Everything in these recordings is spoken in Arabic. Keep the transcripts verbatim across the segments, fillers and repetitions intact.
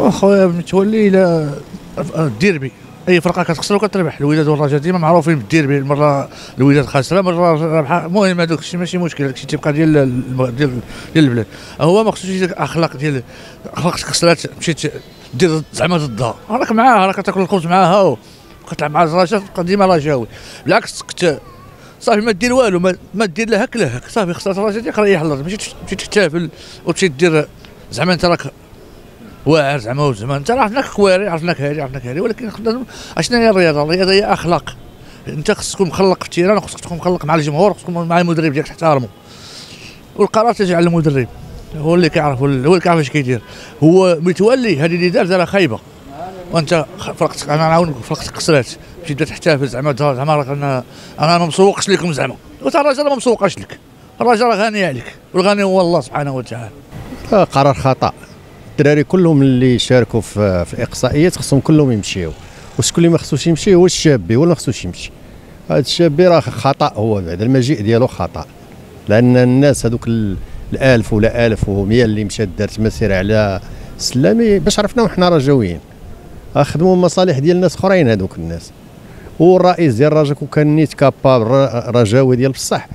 اخويا متولي الى الديربي، اي فرقه كتخسر وكتربح. الوداد والرجاء ديما معروفين بالديربي، مره الوداد خاسره مره رابحه. المهم هذاك الشيء ماشي مشكل، هذاك الشيء تيبقى ديال ديال ديال البلاد. هو ما خصوش ديك الاخلاق ديال اخلاق خسرات مشيت دير زعما ضدها. راك معاها، راك تاكل الخبز معاها وكتلعب مع الرجاء، تبقى ديما رجاوي. بالعكس كنت صافي ما دير والو، ما, ما دير لا هك لا هك، صافي خسرت الرجاء ديالك ريح الله. ماشي تمشي تحتفل وتمشي دير زعما انت راك واعر زعما زعما انت عرفناك كواري، عرفناك هادي عرفناك هادي، ولكن اشنا هي الرياضه؟ الرياضه هي اخلاق. انت خصك تكون مخلق في التيران، خصك تكون مخلق مع الجمهور، خصك تكون مع المدرب ديالك تحترمه. والقرار ترجع للمدرب، هو اللي كيعرف، هو اللي كيعرف اش كيدير. هو متولي هذه اللي دار دارها خايبه، وانت فرقتك انا نعاونك فرقتك خسرات مشيت بدات تحتفل زعما زعما راك انا انا ما مسوقش لكم زعما، وانت الراجل ما مسوقاش لك، الراجل راه غني عليك، والغني هو الله سبحانه وتعالى. قرار خطا. الدراري كلهم اللي شاركوا في, في الاقصائيات خصهم كلهم يمشيو، وشكون اللي ما خصوش يمشي هو الشابي، هو اللي ما خصوش يمشي. هذا الشابي راه خطا، هو بعد المجيء ديالو خطا، لان الناس هذوك الالف ولا الف ومية اللي مشات دارت مسيره على السلامي باش عرفناهم حنا رجاويين، خدموا مصالح ديال الناس اخرين هذوك الناس. والرئيس ديال الرجاء كون كان نيت كاباب رجاوي ديال بصح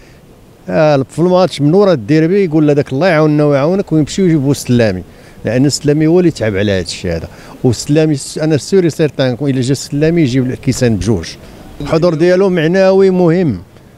في الماتش من ورا الديربي يقول هذاك الله يعاوننا ويعاونك ويمشيو يجيبوا السلامي، لان السلامي هو اللي تعب على هذا الشيء هذا. والسلامي انا سوري سيرتان الا جا السلامي يجيب الكيسان بجوج. الحضور ديالو معنوي مهم،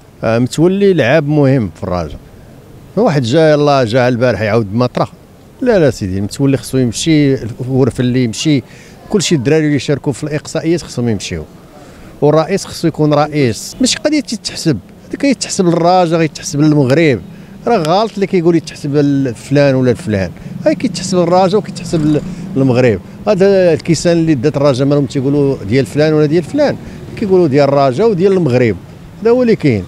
متولي لعاب مهم في الرجاء. واحد جا يلاه جا البارح يعاود مطرح، لا لا سيدي المتولي خصو يمشي، الغرف اللي يمشي كلشي الدراري اللي شاركوا في الاقصائيات خصهم يمشيو. والرئيس خصو يكون رئيس، ماشي قضيه تتحسب، هذا كيتحسب للرجاء غيتحسب للمغرب، راه غلط اللي كيقول يتحسب لفلان ولا لفلان، هاي كيتحسب للرجاء وكيتحسب للمغرب. هذا الكيسان اللي دات الرجاء مالهم تيقولوا ديال فلان ولا ديال فلان، كيقولوا ديال الرجاء وديال المغرب، هذا هو اللي كاين.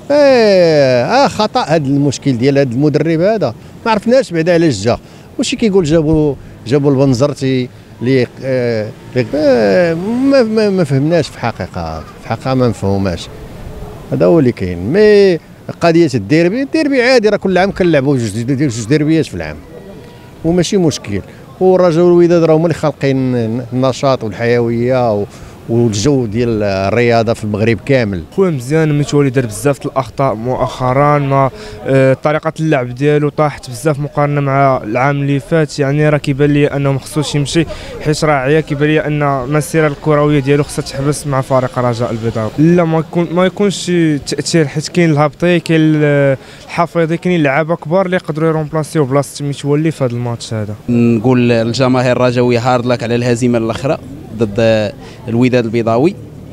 اه, آه خطا هذا المشكل ديال هذا المدرب هذا، ما عرفناش بعدا علاش جا، واش كيقول جابوا جابوا البنزرتي اللي آه آه ما, ما, ما فهمناش في الحقيقه، في الحقيقه ما مفهوماش، هذا هو اللي كاين. مي قضيه الديربي، الديربي عادي راه كل عام كنلعبوا جوج جوج ديربيات في العام وماشي مشكل. والرجاء والوداد راهم اللي خالقين النشاط والحيويه والجو ديال الرياضه في المغرب كامل. خويا مزيان متولي دار بزاف الاخطاء مؤخرا، ما آه طريقه اللعب ديالو طاحت بزاف مقارنه مع العام اللي فات. يعني راه كيبان لي انه ما خصوش يمشي حيت راه عيا، كيبان لي ان المسيره الكرويه ديالو خصها تحبس مع فريق الرجاء البيضاوي. لا ما يكون ما يكونش تاثير، حيت كاين الهبطي كاين الحفيظي، كاين لعابه كبار اللي يقدروا يرومبلاسيو بلاصه متولي في هذا الماتش هذا. نقول الجماهير الرجاويه هارد لك على الهزيمه الاخرى ضد الوداد البيضاوي،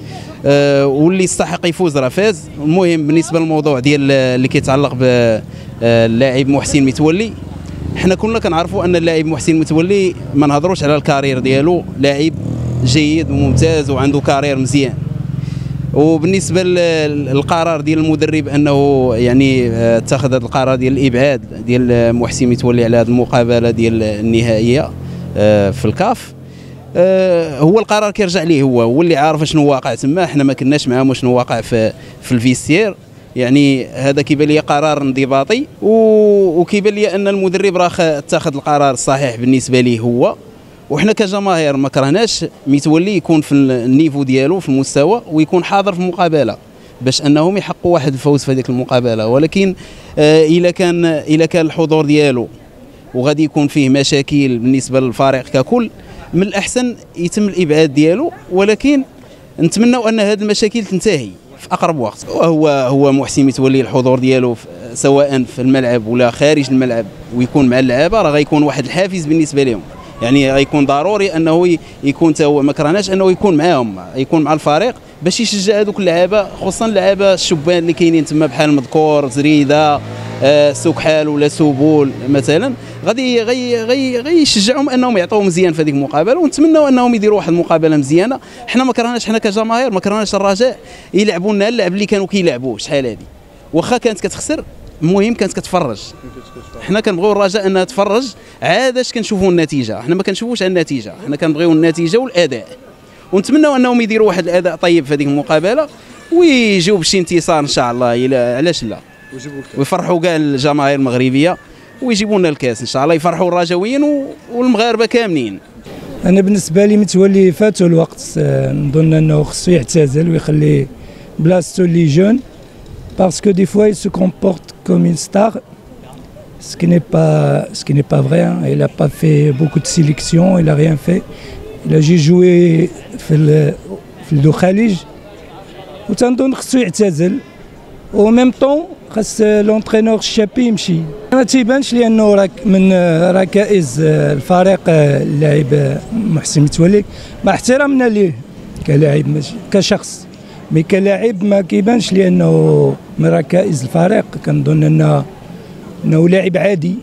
أه واللي يستحق يفوز راه فاز. المهم بالنسبه للموضوع ديال اللي كيتعلق باللاعب محسن متولي، حنا كلنا كنعرفوا ان اللاعب محسن متولي ما نهضروش على الكارير ديالو، لاعب جيد وممتاز وعنده كارير مزيان. وبالنسبه للقرار ديال المدرب انه يعني اتخذ هذا القرار ديال الابعاد ديال محسن متولي على هذه المقابله ديال النهائيه في الكاف، أه هو القرار كيرجع ليه، هو هو اللي عارف شنو واقع تما، حنا ما كناش معاه شنو واقع في في الفيستير. يعني هذا كيبان لي قرار انضباطي، وكيبان لي ان المدرب راه اتخذ القرار الصحيح بالنسبه ليه هو. وحنا كجماهير ما كرهناش متولي يكون في النيفو ديالو في المستوى ويكون حاضر في المقابله باش انهم يحققوا واحد الفوز في هذيك المقابله. ولكن آه الا كان الا كان الحضور ديالو وغادي يكون فيه مشاكل بالنسبه للفريق ككل، من الاحسن يتم الابعاد ديالو. ولكن نتمنوا ان هذه المشاكل تنتهي في اقرب وقت. هو هو محسن متولي الحضور ديالو سواء في الملعب ولا خارج الملعب ويكون مع اللعابه راه غيكون واحد الحافز بالنسبه لهم. يعني غيكون ضروري انه يكون تا هو، ما كرهناش انه يكون معاهم، يكون مع الفريق باش يشجع هذوك اللعابه، خصوصا اللعابه الشبان اللي كاينين تما بحال مذكور زريده آه سوكحال ولا سوبول مثلا، غادي غي غي غيشجعهم انهم يعطيو مزيان في هذيك المقابله. ونتمنوا انهم يديروا واحد المقابله مزيانه. حنا ما كرهناش، حنا كجماهير ما كرهناش الرجاء يلعبوا لنا اللعب اللي كانوا كيلعبوه شحال هذه، واخا كانت كتخسر المهم كانت كتفرج. حنا كنبغيو الرجاء انها تفرج، عاد اش كنشوفوا النتيجه، حنا ما كنشوفوش على النتيجه، حنا كنبغيو النتيجه والاداء. ونتمنوا انهم يديروا واحد الاداء طيب في هذيك المقابله ويجيو بشي انتصار ان شاء الله، الى علاش لا، ويفرحوا كاع الجماهير المغربيه ويجيبوا لنا الكاس ان شاء الله، يفرحوا الرجاويين والمغاربه كاملين. انا بالنسبه لي متولي فاتو الوقت، نظن انه خصو يعتزل ويخلي بلاصتو لي جون باسكو دي فوا il se comporte comme une star ce qui n'est pas ce qui n'est pas vrai hein. Il a pas fait beaucoup de sélection, il a rien fait, il a juste joué في ال في الخليج وتنظن خصو يعتزل و ميم طون خاص لونترينور الشابي يمشي. ما تيبانش لي انه راك من ركائز الفريق اللاعب محسن متولي، مع احترامنا ليه كلاعب ماشي كشخص، مي كلاعب ما كيبانش لي انه من ركائز الفريق. كنظن انه انه لاعب عادي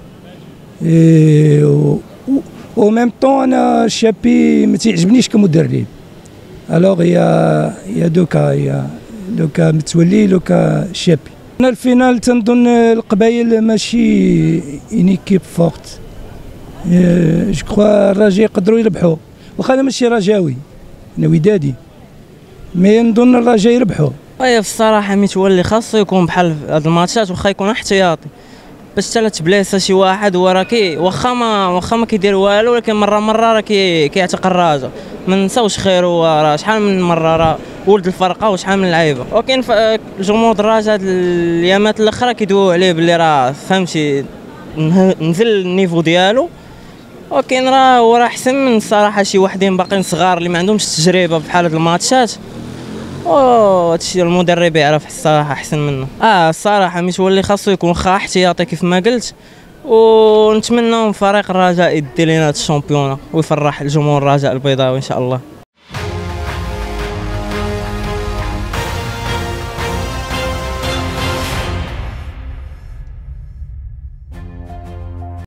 و ميم طون انا الشابي ما تيعجبنيش كمدرب. الوغ يا يا دوكا يا لوكا متولي لوكا شابي. انا الفينال تنظن القبايل ماشي انيكيب فورت، جو كخوا الرجاء يقدروا يربحوا، واخا انا ماشي رجاوي انا ودادي، مي نظن الرجاء يربحوا. اي في الصراحه متولي خاصو يكون بحال هاد الماتشات، واخا يكون احتياطي باش حتى لا تبلايص شي واحد هو راه كي واخا ما واخا ما كيدير والو، ولكن مره مره راه كي كيعتق الراجل. ما نساوش خير، هو راه شحال من مره راه ولد الفرقه وشحال من لعيبه، وكاين جمهور الدراجه هاد الايامات الاخرى كيدويو عليه باللي راه فهمتي نزل النيفو ديالو، ولكن راه هو راه احسن من الصراحه شي وحدين باقيين صغار اللي ما عندهمش تجربه بحال هاد الماتشات. اوه هادشي المدرب يعرف الصراحه احسن منه. اه الصراحه متولي خاصو يكون خا احتياطي كيف ما قلت، ونتمنى من فريق الرجاء يدي لينا الشامبيون ويفرح الجمهور الرجاء البيضاوي ان شاء الله.